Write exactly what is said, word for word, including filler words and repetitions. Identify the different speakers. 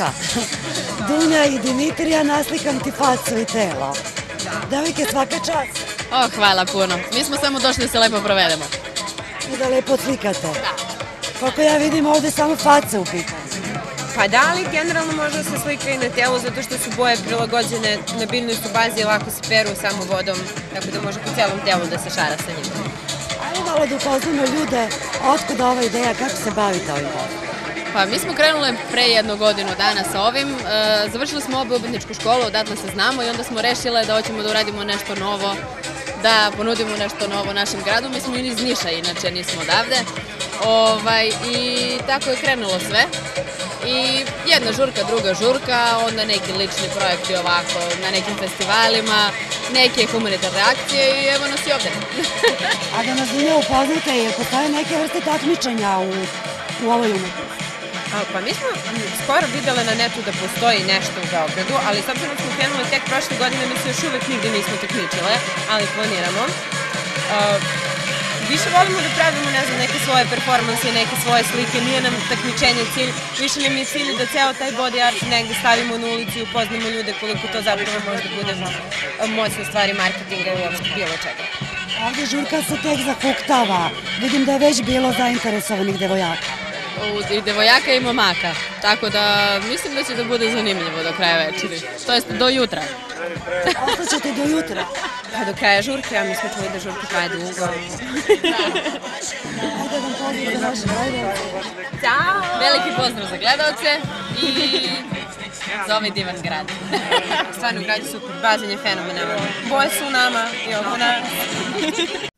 Speaker 1: devojaka. Dunja i Dimitrija, naslikam ti facu i telo. Devojke, svaka čast.
Speaker 2: O, hvala puno. Mi smo samo došli da se lepo provedemo.
Speaker 1: I da lepo slikate. Kako ja vidim, ovde samo faca u pitanju.
Speaker 3: Pa da, ali generalno može da se slika i na telu, zato što su boje prilagođene na biljnoj su bazi i lako se peru samo vodom, tako da može po celom telu da se šara sa njim.
Speaker 1: Ajmo malo da upoznamo ljude, otkud ova ideja, kako se bavite ovim poslom?
Speaker 2: Pa mi smo krenule pre jednu godinu dana sa ovim, završili smo obe obrtničku školu, odatle se znamo i onda smo rešile da hoćemo da uradimo nešto novo, da ponudimo nešto novo našem gradu. Mi smo iz Niša, inače nismo odavde. I tako je krenulo sve. I jedna žurka, druga žurka, onda neki lični projekti ovako na nekim festivalima, neke humanitarne akcije i evo nas i ovde.
Speaker 1: A da nas Dunja upoznate, jer postoje neke vrste takmičenja u ovoj umetnosti?
Speaker 3: Pa mi smo skoro videle na netu da postoji nešto u Beogradu, ali s obzirom smo krenule tek prošle godine, mi se još uvek nigde nismo takmičile, ali planiramo. Više volimo da pravimo, ne znam, neke svoje performanse, neke svoje slike, nije nam takmičenje cilj, više nam je cilj da ceo taj body art negde stavimo na ulici i upoznamo ljude koliko to zapravo može da bude moćna stvari marketinga i uopšte bilo čega.
Speaker 1: Ovde žurka se tek zahuktava, vidim da je već bilo zainteresovanih devojaka.
Speaker 2: I devojaka i momaka, tako da mislim da će da bude zanimljivo do kraja večeri, to jest do jutra.
Speaker 1: Ostaćete do jutra?
Speaker 3: Pa do kraja žurke, a mi smo čuli da žurka traje dugo.
Speaker 1: Ajde vam pozdrav za vaše gledalce.
Speaker 2: Ćao! Veliki pozdrav za gledalce i za ovaj divan grad.
Speaker 3: Stvarno, grad je super, bazen je fenomenalan. Boje su u nama i oko nas.